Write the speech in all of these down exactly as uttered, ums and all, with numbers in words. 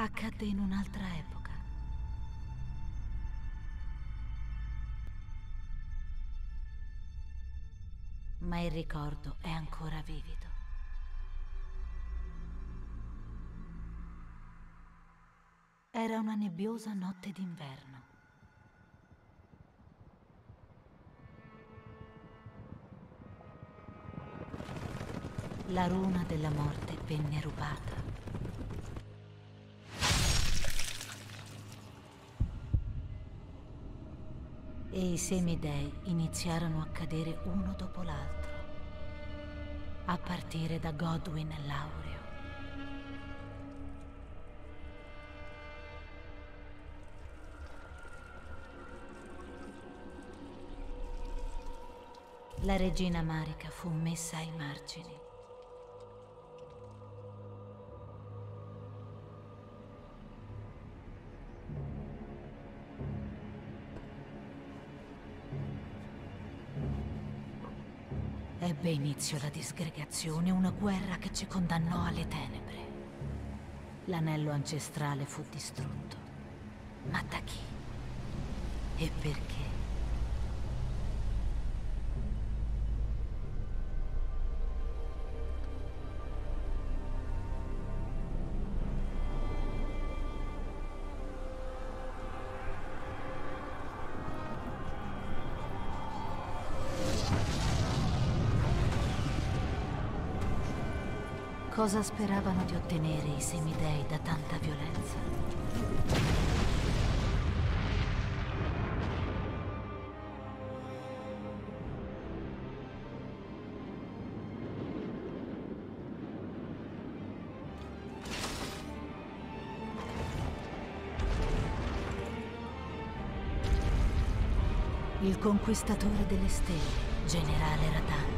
accadde in un'altra epoca. Ma il ricordo è ancora vivido. Era una nebbiosa notte d'inverno. La runa della morte venne rubata. E i semidei iniziarono a cadere uno dopo l'altro, a partire da Godwyn Laureo. La regina Marika fu messa ai margini. Ebbe inizio la disgregazione, una guerra che ci condannò alle tenebre. L'anello ancestrale fu distrutto. Ma da chi? E perché? Cosa speravano di ottenere i semidei da tanta violenza? Il conquistatore delle stelle, generale Radan.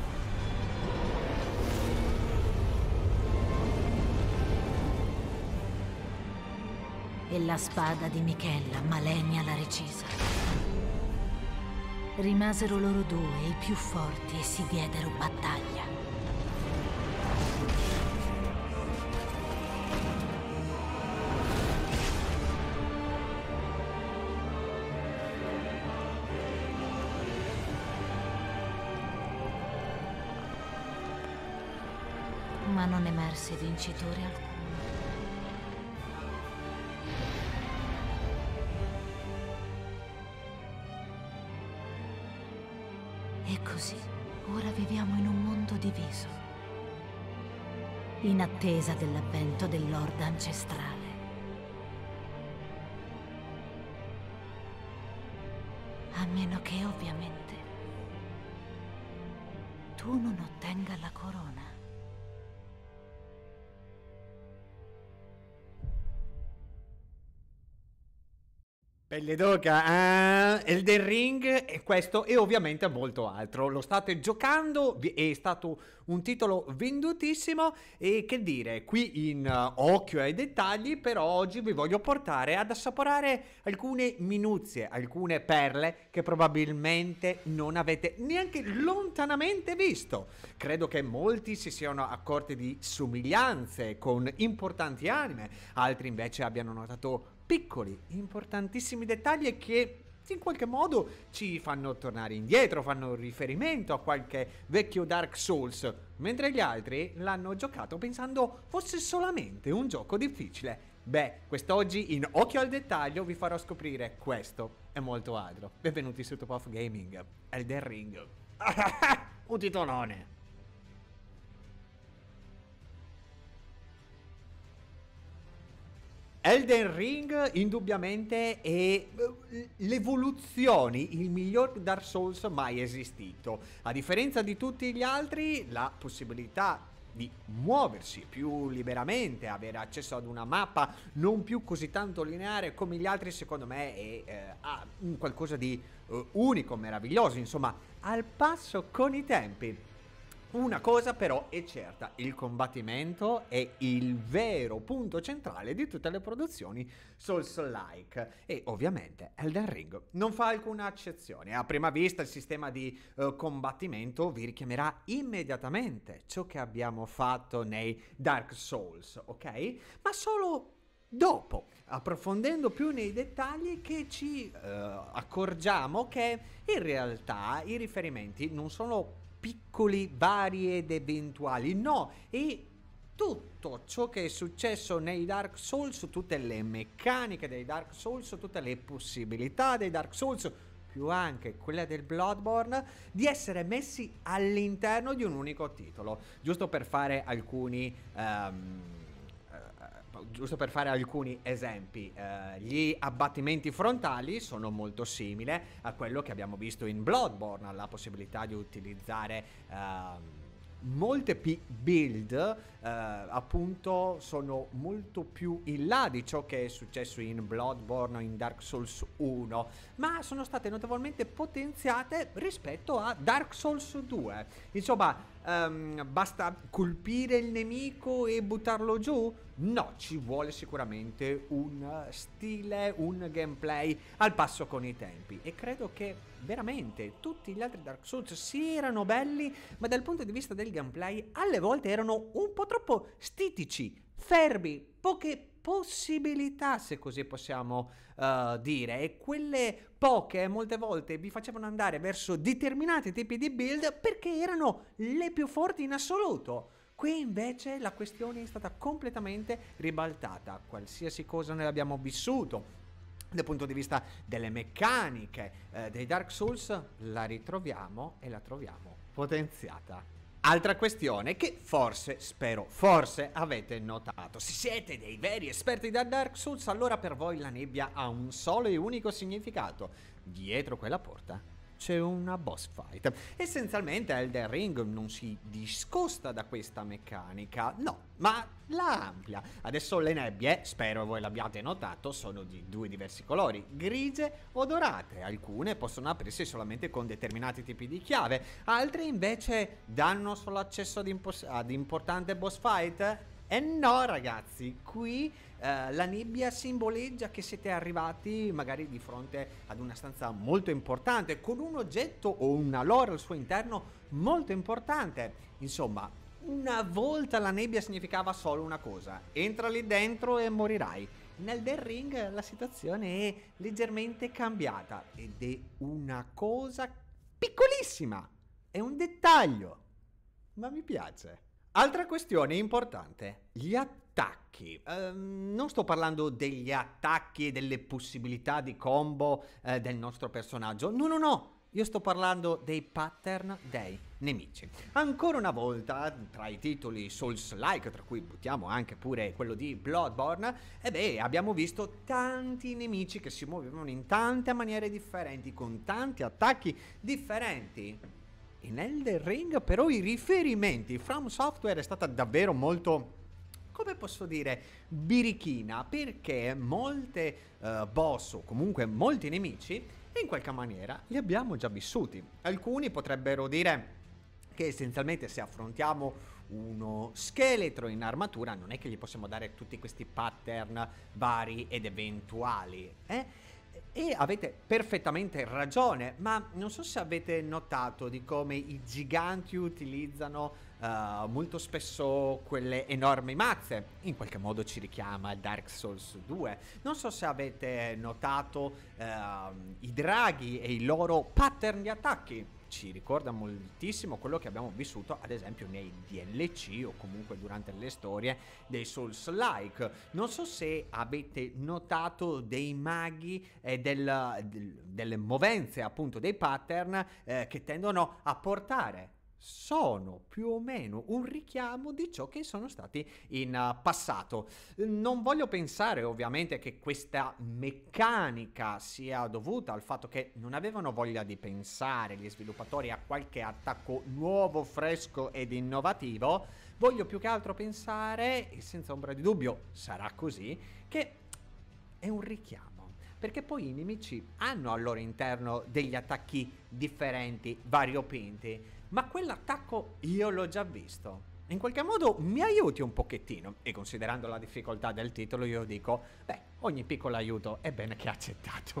E la spada di Michella, Malenia la recisa. Rimasero loro due, i più forti, e si diedero battaglia. Ma non emerse vincitore alcuno. E così, ora viviamo in un mondo diviso, in attesa dell'avvento del Lord ancestrale. A meno che, ovviamente, tu non ottenga la corona. Pelle d'oca, ah, Elden Ring e questo e ovviamente molto altro. Lo state giocando, è stato un titolo vendutissimo e che dire, qui in uh, occhio ai dettagli, però oggi vi voglio portare ad assaporare alcune minuzie, alcune perle che probabilmente non avete neanche lontanamente visto. Credo che molti si siano accorti di somiglianze con importanti anime, altri invece abbiano notato piccoli, importantissimi dettagli che in qualche modo ci fanno tornare indietro, fanno riferimento a qualche vecchio Dark Souls, mentre gli altri l'hanno giocato pensando fosse solamente un gioco difficile. Beh, quest'oggi in Occhio al Dettaglio vi farò scoprire questo e molto altro. Benvenuti su Top of Gaming, Elden Ring. Un titolone. Elden Ring indubbiamente è l'evoluzione, il miglior Dark Souls mai esistito. A differenza di tutti gli altri, la possibilità di muoversi più liberamente, avere accesso ad una mappa non più così tanto lineare come gli altri, secondo me è eh, ha un qualcosa di eh, unico, meraviglioso, insomma, al passo con i tempi. Una cosa però è certa, il combattimento è il vero punto centrale di tutte le produzioni Souls-like e ovviamente Elden Ring non fa alcuna eccezione. A prima vista il sistema di uh, combattimento vi richiamerà immediatamente ciò che abbiamo fatto nei Dark Souls, ok? Ma solo dopo, approfondendo più nei dettagli, che ci eh, accorgiamo che in realtà i riferimenti non sono piccoli, vari ed eventuali, no, e tutto ciò che è successo nei Dark Souls, tutte le meccaniche dei Dark Souls, tutte le possibilità dei Dark Souls, più anche quella del Bloodborne, di essere messi all'interno di un unico titolo. Giusto per fare alcuni um, uh, giusto per fare alcuni esempi, uh, gli abbattimenti frontali sono molto simili a quello che abbiamo visto in Bloodborne, la possibilità di utilizzare uh, molte P build eh, appunto sono molto più in là di ciò che è successo in Bloodborne o in Dark Souls uno, ma sono state notevolmente potenziate rispetto a Dark Souls due. Insomma, um, basta colpire il nemico e buttarlo giù? No, ci vuole sicuramente un stile, un gameplay al passo con i tempi, e credo che veramente tutti gli altri Dark Souls sì erano belli, ma dal punto di vista del gameplay alle volte erano un po' troppo stitici, fermi, poche possibilità, se così possiamo uh, dire, e quelle poche molte volte vi facevano andare verso determinati tipi di build perché erano le più forti in assoluto. Qui invece la questione è stata completamente ribaltata. Qualsiasi cosa noi abbiamo vissuto dal punto di vista delle meccaniche eh, dei Dark Souls, la ritroviamo e la troviamo potenziata. Altra questione che forse, spero, forse avete notato. Se siete dei veri esperti da Dark Souls, allora per voi la nebbia ha un solo e unico significato. Dietro quella porta c'è una boss fight. Essenzialmente Elden Ring non si discosta da questa meccanica, no, ma la amplia. Adesso le nebbie, spero voi l'abbiate notato, sono di due diversi colori, grigie o dorate. Alcune possono aprirsi solamente con determinati tipi di chiave, altre invece danno solo accesso ad, ad importante boss fight. E no ragazzi, qui eh, la nebbia simboleggia che siete arrivati magari di fronte ad una stanza molto importante, con un oggetto o una lore al suo interno molto importante. Insomma, una volta la nebbia significava solo una cosa: entra lì dentro e morirai. In Elden Ring la situazione è leggermente cambiata ed è una cosa piccolissima, è un dettaglio, ma mi piace. Altra questione importante, gli attacchi. Uh, non sto parlando degli attacchi e delle possibilità di combo uh, del nostro personaggio, no no no, io sto parlando dei pattern dei nemici. Ancora una volta, tra i titoli Souls-like, tra cui buttiamo anche pure quello di Bloodborne, e beh, abbiamo visto tanti nemici che si muovevano in tante maniere differenti, con tanti attacchi differenti. In Elden Ring però i riferimenti, From Software è stata davvero molto, come posso dire, birichina, perché molte uh, boss o comunque molti nemici in qualche maniera li abbiamo già vissuti. Alcuni potrebbero dire che essenzialmente se affrontiamo uno scheletro in armatura non è che gli possiamo dare tutti questi pattern vari ed eventuali, eh? E avete perfettamente ragione, ma non so se avete notato di come i giganti utilizzano uh, molto spesso quelle enormi mazze. In qualche modo ci richiama Dark Souls due. Non so se avete notato uh, i draghi e i loro pattern di attacchi. Ci ricorda moltissimo quello che abbiamo vissuto ad esempio nei D L C o comunque durante le storie dei Souls-like. Non so se avete notato dei maghi e del, del, delle movenze appunto dei pattern eh, che tendono a portare. Sono più o meno un richiamo di ciò che sono stati in uh, passato. Non voglio pensare ovviamente che questa meccanica sia dovuta al fatto che non avevano voglia di pensare gli sviluppatori a qualche attacco nuovo, fresco ed innovativo. Voglio più che altro pensare, e senza ombra di dubbio sarà così, che è un richiamo, perché poi i nemici hanno al loro interno degli attacchi differenti, variopinti, ma quell'attacco io l'ho già visto. In qualche modo mi aiuti un pochettino, e considerando la difficoltà del titolo io dico, beh, ogni piccolo aiuto è bene che accettato.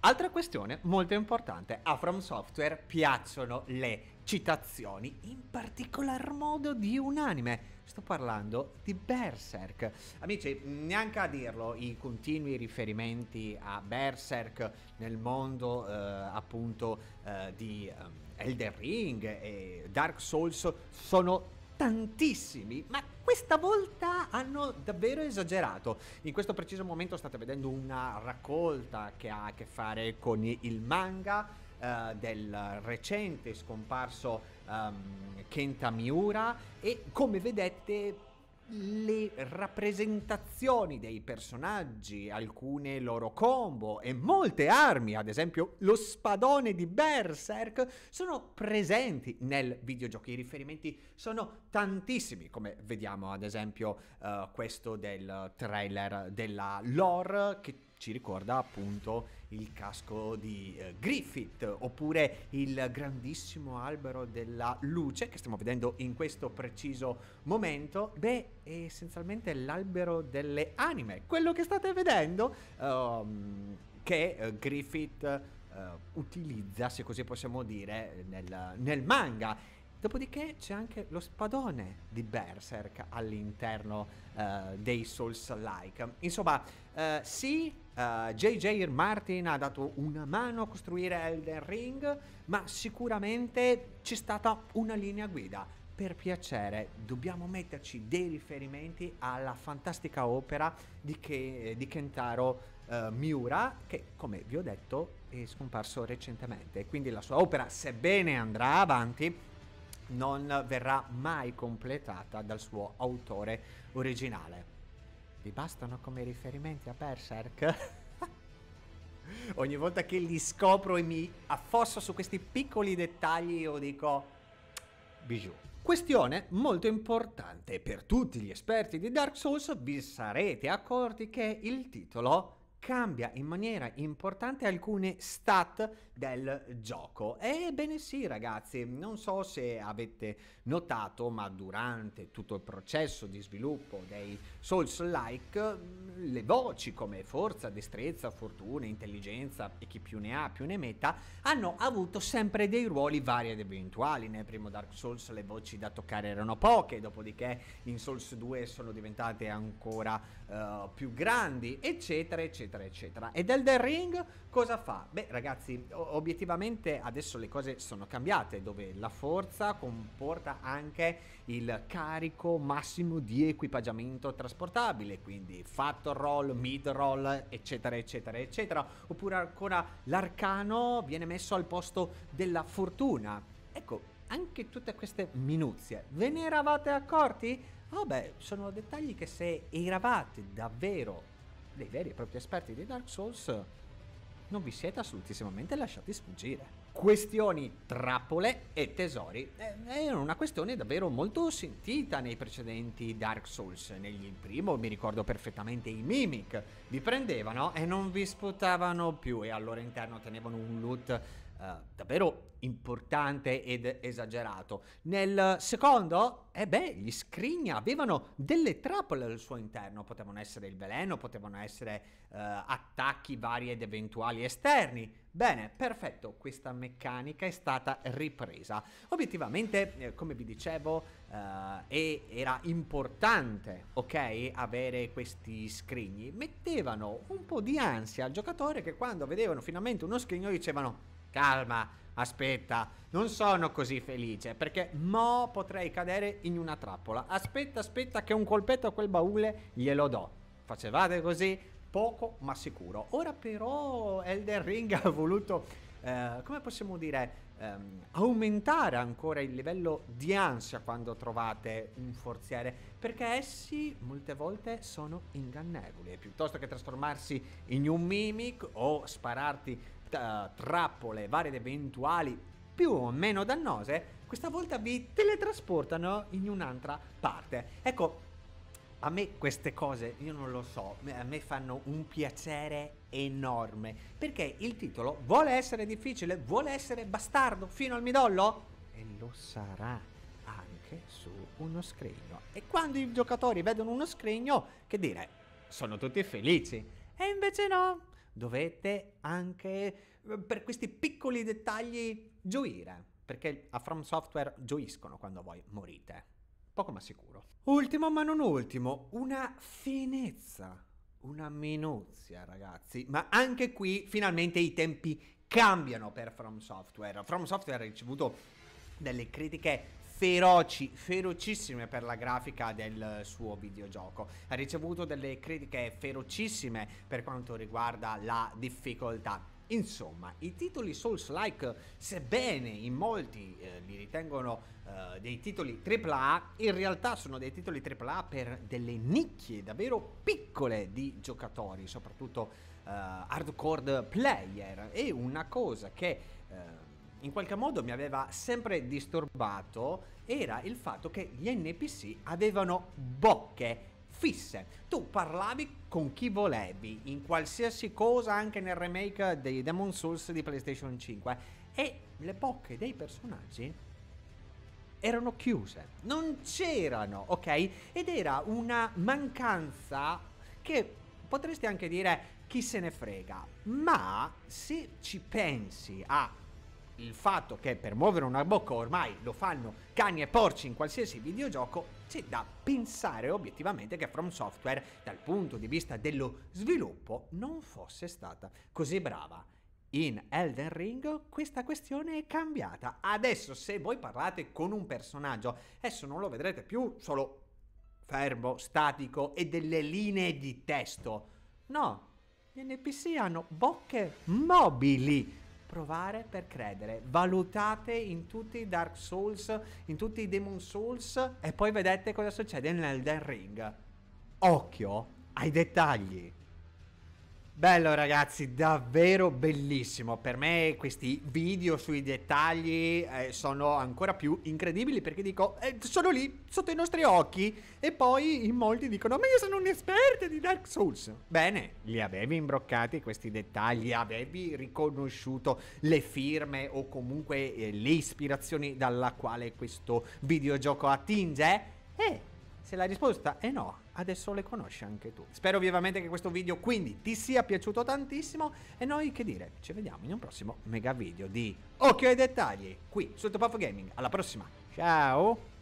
Altra questione molto importante, a From Software piacciono le citazioni, in particolar modo di un anime. Sto parlando di Berserk. Amici, neanche a dirlo, i continui riferimenti a Berserk nel mondo eh, appunto eh, di um, Elden Ring e Dark Souls sono tantissimi, ma questa volta hanno davvero esagerato. In questo preciso momento state vedendo una raccolta che ha a che fare con il manga uh, del recente scomparso um, Kenta Miura, e come vedete le rappresentazioni dei personaggi, alcune loro combo e molte armi, ad esempio lo spadone di Berserk, sono presenti nel videogioco. I riferimenti sono tantissimi, come vediamo ad esempio uh, questo del trailer della lore, che ci ricorda appunto il casco di eh, Griffith, oppure il grandissimo albero della luce che stiamo vedendo in questo preciso momento. Beh, è essenzialmente l'albero delle anime, quello che state vedendo, um, che uh, Griffith uh, utilizza, se così possiamo dire, nel, nel manga. Dopodiché c'è anche lo spadone di Berserk all'interno uh, dei Souls-like. Insomma, uh, sì, uh, J J Martin ha dato una mano a costruire Elden Ring, ma sicuramente c'è stata una linea guida. Per piacere, dobbiamo metterci dei riferimenti alla fantastica opera di, Ke- di Kentaro uh, Miura, che, come vi ho detto, è scomparso recentemente. Quindi la sua opera, sebbene andrà avanti, non verrà mai completata dal suo autore originale. Vi bastano come riferimenti a Berserk? Ogni volta che li scopro e mi affosso su questi piccoli dettagli, io dico bijou. Questione molto importante: per tutti gli esperti di Dark Souls vi sarete accorti che il titolo cambia in maniera importante alcune stat del gioco. Ebbene sì, ragazzi, non so se avete notato, ma durante tutto il processo di sviluppo dei Souls-like, le voci come forza, destrezza, fortuna, intelligenza e chi più ne ha più ne metta hanno avuto sempre dei ruoli vari ed eventuali. Nel primo Dark Souls le voci da toccare erano poche, dopodiché in Souls due sono diventate ancora uh, più grandi, eccetera eccetera eccetera. Ed Elden Ring cosa fa? Beh, ragazzi, obiettivamente adesso le cose sono cambiate, dove la forza comporta anche il carico massimo di equipaggiamento trasportabile, quindi fat roll, mid roll, eccetera eccetera eccetera, oppure ancora l'arcano viene messo al posto della fortuna. Ecco, anche tutte queste minuzie ve ne eravate accorti? Oh beh, sono dettagli che, se eravate davvero dei veri e propri esperti di Dark Souls, non vi siete assolutissimamente lasciati sfuggire. Questioni trappole e tesori è una questione davvero molto sentita nei precedenti Dark Souls. Nel primo mi ricordo perfettamente i Mimic vi prendevano e non vi sputavano più, e al loro interno tenevano un loot Uh, davvero importante ed esagerato. Nel secondo, eh beh, gli scrigni avevano delle trappole al suo interno, potevano essere il veleno, potevano essere uh, attacchi vari ed eventuali esterni. Bene, perfetto, questa meccanica è stata ripresa. Obiettivamente, eh, come vi dicevo, uh, e era importante, ok, avere questi scrigni. Mettevano un po' di ansia al giocatore, che quando vedevano finalmente uno scrigno dicevano: calma, aspetta, non sono così felice perché mo potrei cadere in una trappola. Aspetta, aspetta che un colpetto a quel baule glielo do. Facevate così? Poco ma sicuro. Ora però Elden Ring ha voluto, eh, come possiamo dire, ehm, aumentare ancora il livello di ansia quando trovate un forziere, perché essi molte volte sono ingannevoli, e piuttosto che trasformarsi in un mimic o spararti trappole varie ed eventuali più o meno dannose, questa volta vi teletrasportano in un'altra parte. Ecco, a me queste cose, io non lo so, a me fanno un piacere enorme, perché il titolo vuole essere difficile, vuole essere bastardo fino al midollo, e lo sarà anche su uno scrigno. E quando i giocatori vedono uno scrigno, che dire, sono tutti felici. E invece no, dovete anche eh, per questi piccoli dettagli gioire, perché a From Software gioiscono quando voi morite, poco ma sicuro. Ultimo ma non ultimo, una finezza, una minuzia ragazzi, ma anche qui finalmente i tempi cambiano per From Software. From Software ha ricevuto delle critiche feroci, ferocissime per la grafica del suo videogioco. Ha ricevuto delle critiche ferocissime per quanto riguarda la difficoltà. Insomma, i titoli Souls-like, sebbene in molti eh, li ritengono eh, dei titoli tripla A, in realtà sono dei titoli tripla A per delle nicchie davvero piccole di giocatori, soprattutto eh, hardcore player. E una cosa che eh, in qualche modo mi aveva sempre disturbato era il fatto che gli N P C avevano bocche fisse. Tu parlavi con chi volevi in qualsiasi cosa, anche nel remake dei Demon Souls di PlayStation cinque, e le bocche dei personaggi erano chiuse, non c'erano, ok? Ed era una mancanza che potresti anche dire chi se ne frega, ma se ci pensi a il fatto che per muovere una bocca ormai lo fanno cani e porci in qualsiasi videogioco, c'è da pensare obiettivamente che From Software, dal punto di vista dello sviluppo, non fosse stata così brava. In Elden Ring questa questione è cambiata. Adesso se voi parlate con un personaggio, esso non lo vedrete più solo fermo, statico e delle linee di testo. No, gli N P C hanno bocche mobili. Provare per credere, valutate in tutti i Dark Souls, in tutti i Demon Souls e poi vedete cosa succede nell'Elden Ring. Occhio ai dettagli. Bello ragazzi, davvero bellissimo. Per me questi video sui dettagli eh, sono ancora più incredibili, perché dico, eh, sono lì, sotto i nostri occhi, e poi in molti dicono, ma io sono un esperto di Dark Souls. Bene, li avevi imbroccati questi dettagli, avevi riconosciuto le firme o comunque eh, le ispirazioni dalla quale questo videogioco attinge? Eh, se la risposta è no, adesso le conosci anche tu. Spero vivamente che questo video quindi ti sia piaciuto tantissimo, e noi che dire, ci vediamo in un prossimo mega video di Occhio ai dettagli qui su Top of Gaming. Alla prossima, ciao!